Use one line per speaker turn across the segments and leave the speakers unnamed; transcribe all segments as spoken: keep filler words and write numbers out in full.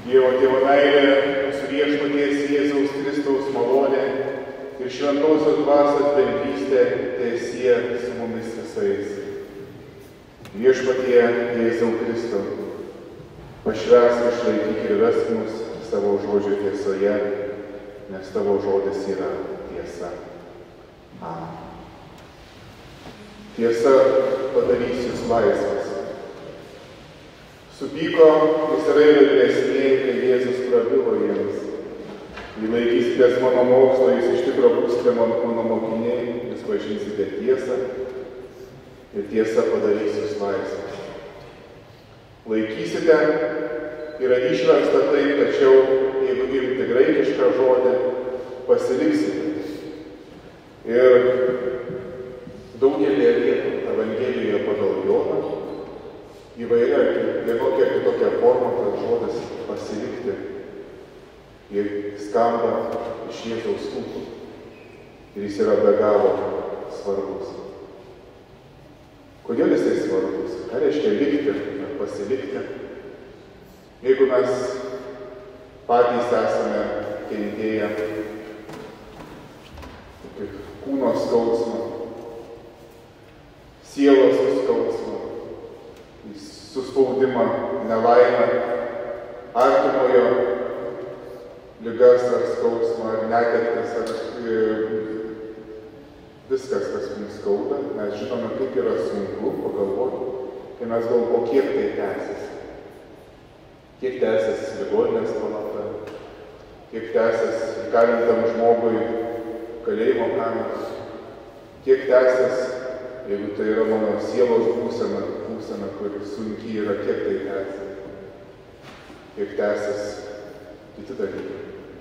Dievo Tėvo meilė, su viešpaties Jėzaus Kristaus malonė ir šventosios dvasios bendrystė teesie su mumis visais. Viešpatie Jėzau Kristau, pašvęsk, išlaikyk ir vesk mus savo žodžio tiesoje, nes tavo žodis yra tiesa. Amen. Tiesa padarys jūs laisvas. Supyko Izraelio vyresnieji, kai Jėzus prabilo jiems. Jei laikysitės mano mokslo, jūs iš tikro būsite mano mokiniai, jūs pažinsite tiesą ir tiesa padarys jūs laisvas. Laikysite yra išversta taip, tačiau jeigu imti graikišką žodį, pasiliksite. Ir daugelį vietų Evangelijoje pagal Joną įvairia vienokia ar kitokia forma, kad žodis pasilikti ir skamba iš Jėzaus lūpų. Ir jis yra be galo svarbus. Kodėl jisai svarbus? Ką reiškia likti ar pasilikti? Jeigu mes patys esame kentėję kūno skausmą, sielos skausmą, suspaudimą, nelaimę, artimojo ligas ar skausmą, ar netektis, ar viskas, kas mums skauda. Mes žinome, kaip yra sunku pagalvoti, kai mes galvojame, o kiek tai tęsis. Kiek tęsis ligoninės palata, kiek tęsis įkalintam žmogui kalėjimo kameros, kiek tęsis, jeigu tai yra mano sielos būsena, būsena, kuri sunkiai yra, kiek tai tęsis, kiek tęsis kiti dalykai.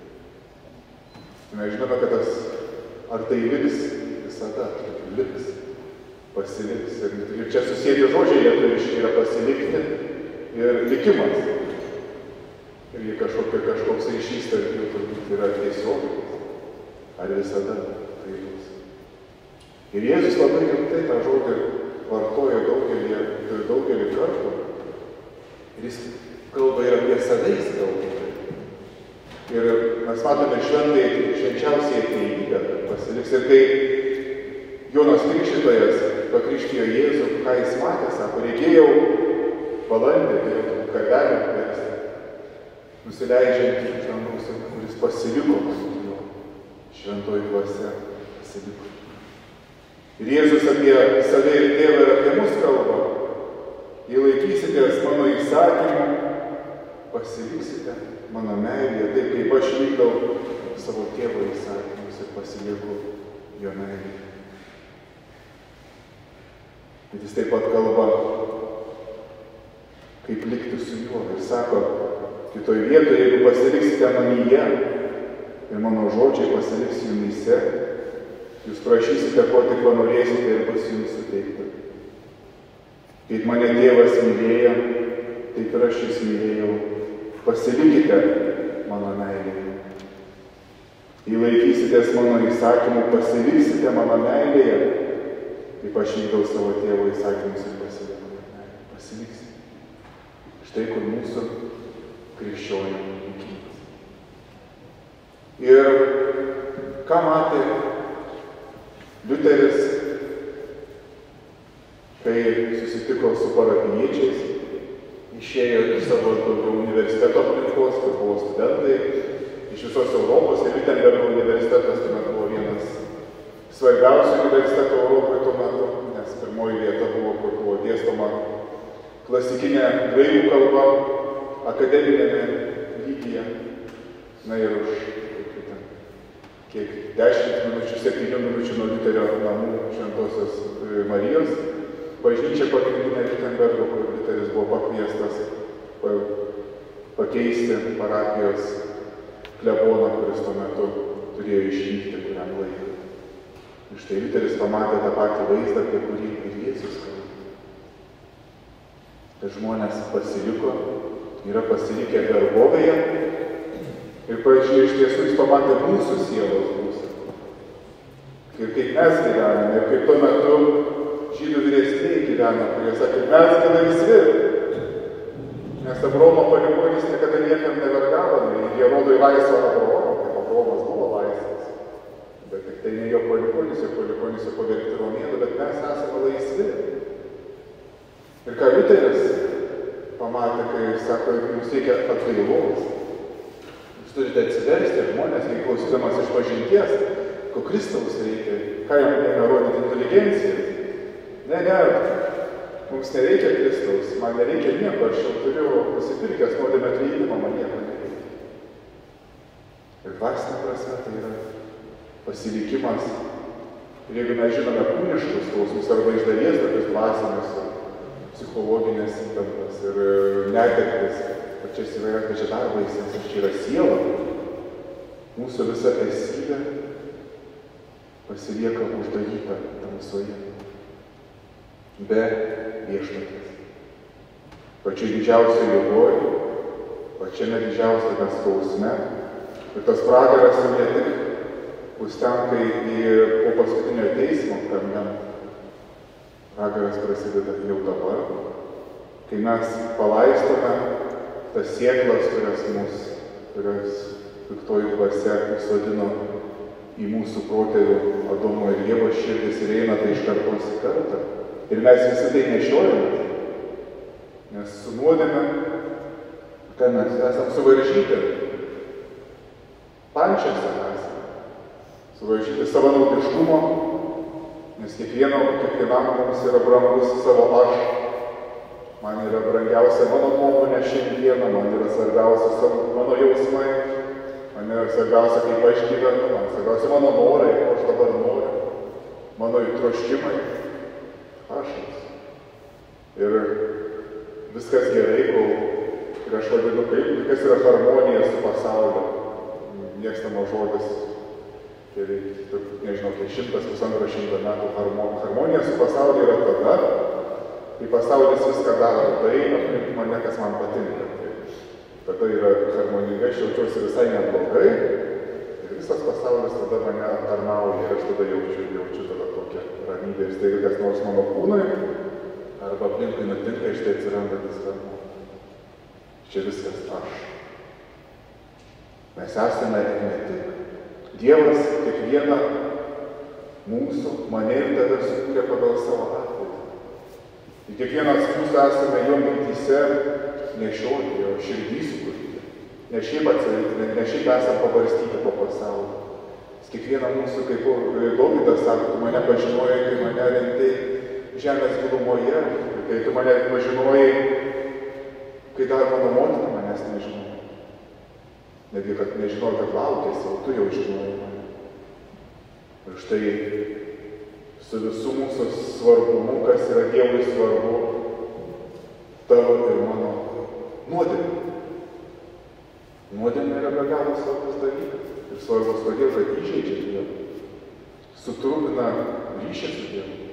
Mes žinome, kad tas, ar tai liks visada, liks, pasiliks. Ir, ir čia susėdė žodžiai lietuviški yra pasilikti ir likimas. Ir jei kažkokia, kažkoks ryšys tarp jų turbūt yra tiesioginis, ar visada tai bus. Ir Jėzus labai rimtai tą žodį vartoja daugelį, daugelį kartų. Ir jis kalba ir apie save, jis kalba. Ir mes matome šventai, švenčiausiai atėjybę pasiliks. Ir kai Jonas Krikštytojas pakrikštijo Jėzų, ką jis matė, sako, regėjau balandį, tai karvelį, kuris nusileidžiant iš dangaus, kuris pasiliko pas jo, šventoji dvasia pasiliko. Ir Jėzus apie save ir tėvą ir apie mus kalba. Jei laikysitės mano įsakymų, pasiliksite mano meilėje, taip kaip aš vykdau savo tėvo įsakymus ir pasiliku jo meilėje. Bet jis taip pat kalba, kaip likti su juo. Ir sako, kitoj vietoje, jeigu pasiliksite manyje ir mano žodžiai pasiliks jumyse, jūs prašysite, ko tik panorėsite ir bus jums suteikta. Kaip mane tėvas mylėjo, taip ir aš jus mylėjau. Pasilikite mano meilėje. Jei laikysitės mano įsakymų, pasiliksite mano meilėje, kaip aš vykdau savo tėvo įsakymus ir pasilikau mano meilėje. Pasiliksite. Štai kur mūsų krikščionių likimas. Ir ką matė Liuteris, kai susitiko su parapijiečiais, išėjo iš savo universiteto aplinkos, kur buvo studentai iš visos Europos, ir Wittenbergo universitetas tuomet buvo vienas svarbiausių universitetų Europoje tuo metu, nes pirmoji vieta buvo, kur buvo dėstoma klasikinė graikų kalba akademinėme lygyje. Na ir už kiek dešimt minučių, septynių minučių nuo Liuterio namų Šventosios Marijos bažnyčia pagrindinė Wittenbergo, kur Liuteris buvo pakviestas pakeisti parapijos kleboną, kuris tuo metu turėjo išvykti kuriam laiką. Ir štai Liuteris pamatė tą patį vaizdą, apie kurį ir Jėzus kalba. Tai žmonės pasiliko, yra pasilikę vergovėje ir, pavyzdžiui, iš tiesų jis pamatė mūsų sielos būseną. Ir kaip mes gyvename, ir kaip tuo metu žydų vyresniai gyvena, kurie sakė, mes gana laisvi, nes Abraomo palikuonys niekada niekam nevertavo. jie rodo į laisvą Abraomą, kaip Abraomas buvo laisvas. Bet tik tai ne jo palikonis, jo palikonis jo pavergti romėnų, bet mes esame laisvi. Ir ką Liuteris pamatė, kai sako, jums reikia atgailos. Jūs turite atsiversti žmonės, kai klausydamas iš pažinties, ko Kristaus reikia, ką jam reikia rodyti inteligenciją. Ne, ne, mums nereikia Kristaus, man nereikia nieko, aš jau turiu pasipirkęs nuodėmę atleidimą, man nieko nereikia. Ir dvasinė prasme tai yra pasilikimas. Ir jeigu mes žinome kūniškus skausmus arba iš dalies tokius dvasinius, psichologinės įtampas ir netektis, pačias įvairias, bet čia dar baisės, čia yra siela. Mūsų visa esybė pasilieka uždaryta tamsoje. Be viešpaties. Pačiai didžiausiai ligoj, pačiame didžiausiame skausme. Ir tas pragaras jau ne tik bus ten, kai į po paskutinio teismo, kad ne. Pragaras prasideda jau dabar, kai mes palaistome tas sieklas, kurias mus, kurias piktoji dvasia įsodino į mūsų protėvių Adomo ir Ievos širdis ir eina tai iš kartos į kartą. Ir mes visi tai nešiojame, nes su nuodėme, kai mes esam suvaržyti, pančiose esame, suvaržyti savanaudiškumo, nes kiekvieno, kiekvienam mums yra brangus savo aš. Man yra brangiausia mano nuomonė šiandieną, man yra svarbiausia savo, mano jausmai, man yra svarbiausia, kaip aš gyvenu, man svarbiausia mano norai, ko aš dabar noriu, mano troškimai, aš esu. Ir viskas gerai, kol ir aš vadinu, kaip, kas yra harmonija su pasauliu, mėgstamas žodis. Ir, nežinau, kiek šimtas, pusantro šimto metų harmonija su pasauliu yra tada, kai pasaulis viską daro tai, aplink mane, kas man patinka. Tai tada yra harmoninga, aš jaučiuosi visai neblogai ir visas pasaulis tada mane aptarnauja ir aš tada jaučiu, jaučiu tada tokią ramybę ir staiga kas nors mano kūnui arba aplinkui nutinka, iš tai atsiranda disharmonija. Čia viskas aš. Mes esame ne tik. Dievas kiekvieną mūsų, mane ir tave sukūrė pagal savo atvaizdą. Ir kiekvienas mūsų esame jo mintyse nešioti, jo širdį sukurti. Ne šiaip atsiryti, ne šiaip esame pabarstyti po pasaulį. Kiekvieną mūsų, kaip Dovydas sako, tu mane pažinojai, kai mane rentei žemės gilumoje, kai tu mane pažinojai, kai dar mano motina manęs nežinojo. Netgi, kad nežinau, kad laukėsi, o tu jau žinojai mane. Ir štai su visų mūsų svarbumu, kas yra Dievui svarbu, tavo ir mano nuodėmė. Nuodėmė yra be galo svarbus dalykas. Ir svarbus kodėl, kad įžeidžia Dievą, sutrūpina ryšį su Dievu.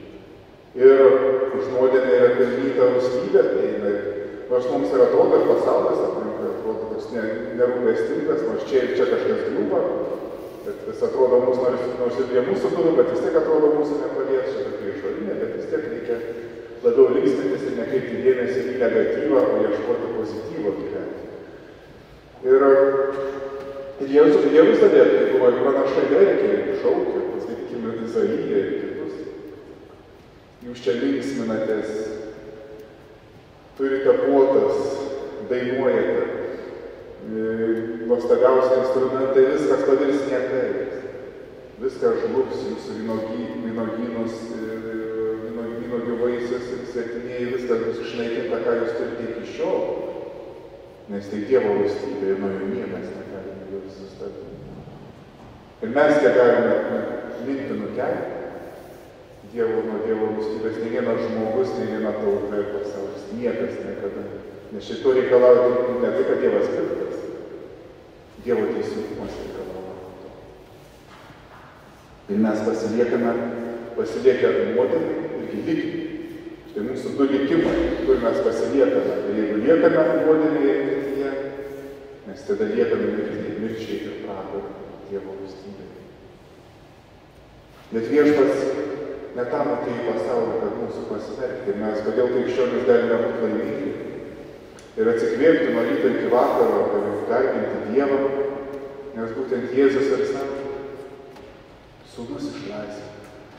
Ir už nuodėmę yra pelnyta rūstybė, tai nors mums ir atrodo, ir pasaulis aplinkai atrodo toks nerūpestingas, nors čia ir čia kažkas griūva, bet vis atrodo mūsų, nors, nors ir prie mūsų durų, bet vis tiek atrodo mūsų nepalies, čia tokia išorinė, bet vis tiek reikia labiau linksmintis ir nekreipti dėmesį į negatyvą, o ieškoti pozityvo gyventi. Ir, ir Jeruzalė, tai buvo ir pranašai verkė, ir šaukė, paskaitykime Izaiją ir kitus. Jūs čia linksminatės, turite puotas, dainuojate, nuostabiausi instrumentai, viskas pavirs niekais. Viskas žlugs, jūsų vynogynus, vynogių vaisius ir sėkminiai, viskas bus išnaikinta, ką jūs turite iki šiol. Nes tai Dievo valstybė ir nuo jų niekas negalime jų sustabdyti. Ir mes kiek galime mintį nukelti. Dievo nuo Dievo valstybės, ne vienas žmogus, ne viena tauta ir pasaulis, niekas niekada. Nes šito reikalauja ne tai, kad Dievas piktas, Dievo teisingumas reikalauja to. Ir mes pasiliekame, pasiliekę nuodėmę ir likimą. Štai mūsų du likimai, kur mes pasiliekame. Ir jeigu liekame nuodėmėje ir mirtyje, mes tada liekame mirčiai ir pragarą Dievo valstybėje. Bet Viešpats ne tam atėjo į pasaulį, kad mūsų pasmerkti. Ir mes, kodėl krikščionys galime būti laimingi? ir atsikvėpti nuo ryto iki vakaro ir garbinti Dievą, nes būtent Jėzus ir sako, sūnus išlaisvina.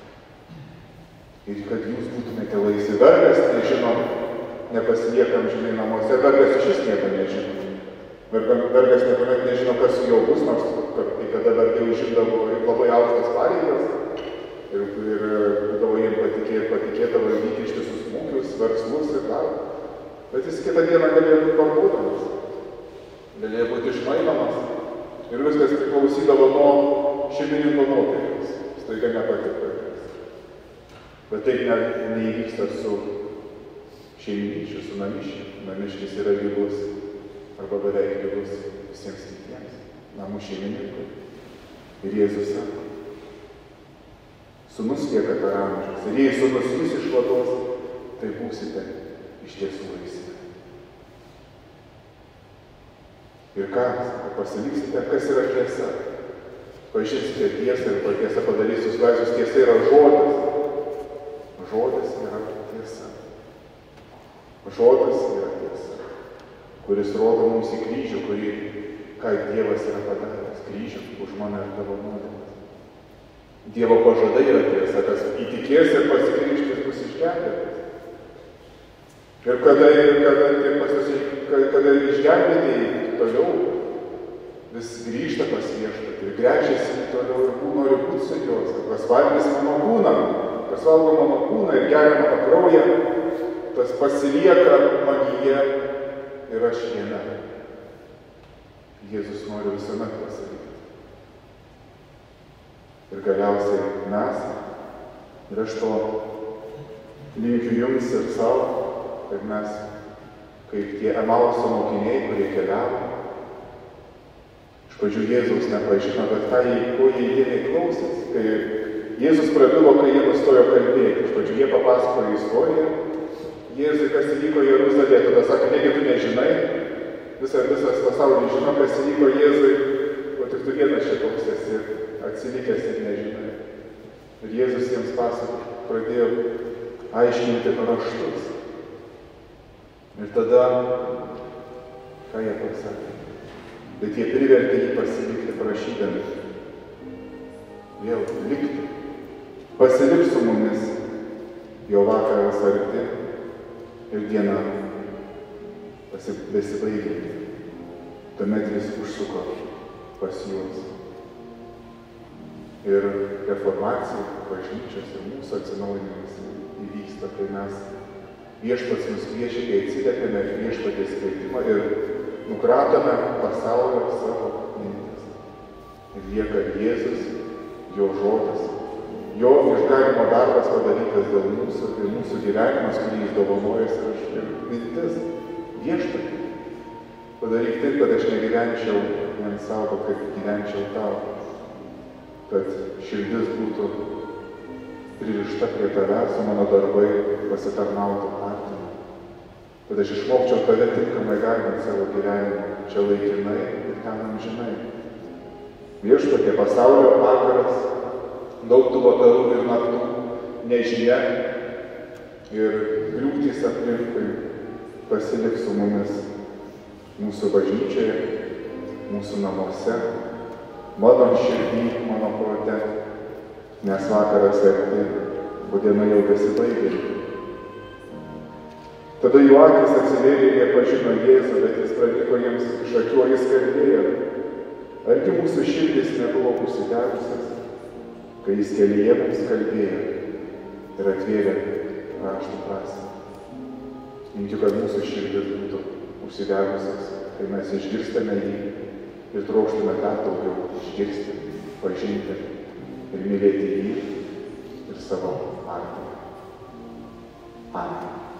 Ir kad jūs būtumėte laisvi. Vergas nežino, nepasilieka amžinai namuose, vergas iš vis nieko nežino. Vergas niekuomet nežino, kas su juo bus, nors kai kada vergai užimdavo labai aukštas pareigas ir, ir būdavo jiems patikėta, patikėta valdyti ištisus smūgius, verslus ir darbą. Bet jis kitą dieną galėjo būti parduodamas, galėjo būti išmainomas ir viskas priklausydavo nuo šeimininko nuotaikos. Staiga nepatiko. Bet taip ne, neįvyksta su šeiminičiu, su namiškiu. Namiškis yra lygus arba beveik lygus visiems kitiems, namų šeimininkui. Ir Jėzus sako, sūnus lieka per amžius. Ir jei sūnus jūs išvaduos, tai būsite iš tiesų laisvi. Ir ką, pasiliksite, kas yra tiesa. Pažinsite tiesą ir tiesa padarys jūs laisvus. Tiesa yra žodis. Žodis yra tiesa. Žodis yra tiesa, kuris rodo mums į kryžių, kurį, ką Dievas yra padaręs. Kryžių už mane ir tavo nuodėmes. Dievo pažadai yra tiesa, kas įtikės ir pasikrikštys bus išgelbėtas. Ir kada, kada, kada, kada išgelbėtėjai toliau vis grįžta pas viešpatį ir gręžiasi toliau ir nori būti su juos. Kas valgys mano kūną, kas valgo mano kūną ir geria mano kraują, tas pasilieka manyje ir aš jame. Jėzus nori visuomet pasakyti. Ir galiausiai mes, ir aš to linkiu jums ir savo, kad mes, kaip tie Emauso mokiniai, kurie keliavo, iš pradžių Jėzaus nepažino, bet ką jie, ko jie įdėliai klausės. Kai Jėzus prabilo, kai jie nustojo kalbėti, iš pradžių jie papasakojo istoriją, Jėzui, kas įvyko Jeruzalėje, tada sako, negi tu nežinai, visas, visas pasaulis žino, kas įvyko Jėzui, o tik tu vienas čia toks esi atsilikęs ir nežinai. Ir Jėzus jiems pasako, pradėjo aiškinti raštus. Ir tada, ką jie pasakė? Bet jie privertė jį pasilikti prašydami. Vėl likti. Pasilik su mumis, jo vakaras arti ir diena besibaigianti. Tuomet jis užsuko pas juos. Ir reformacija, bažnyčios ir mūsų atsinaujinimas įvyksta, kai mes viešpats mus kviečia, kai atsiliepiame viešpaties kvietimą ir nukratome pasaulio savo mintis. Ir lieka Jėzus, jo žodis, jo išganimo darbas padarytas dėl mūsų ir mūsų gyvenimas, kurį jis dovanojas ir mintis viešpatį. Padaryk taip, kad aš negyvenčiau vien savo, kaip gyvenčiau tau. Kad širdis būtų pririšta prie tavęs, o mano darbai pasitarnautų artimui. Kad aš išmokčiau tave tinkamai garbinti savo gyvenimą, čia laikinai ir ten amžinai. Viešpatie, pasaulio vakaras, daug tų vakarų ir naktų, nežinia ir griūtys aplinkui, pasilik su mumis mūsų bažnyčioje, mūsų namuose, mano širdį, mano prote, nes vakaras arti, o diena jau besibaigia. Tada jų akys atsivėrė ir jie pažino Jėzų, bet jis praliko jiems iš akių, jis kalbėjo. Argi mūsų širdis nebuvo užsidegusios, kai jis kelyje mums kalbėjo ir atvėrė raštų prasmę. Linkiu, kad mūsų širdis būtų užsidegusios, kai mes išgirstame jį ir trokštume dar daugiau išgirsti, pažinti ir mylėti jį ir savo artimą. Amen.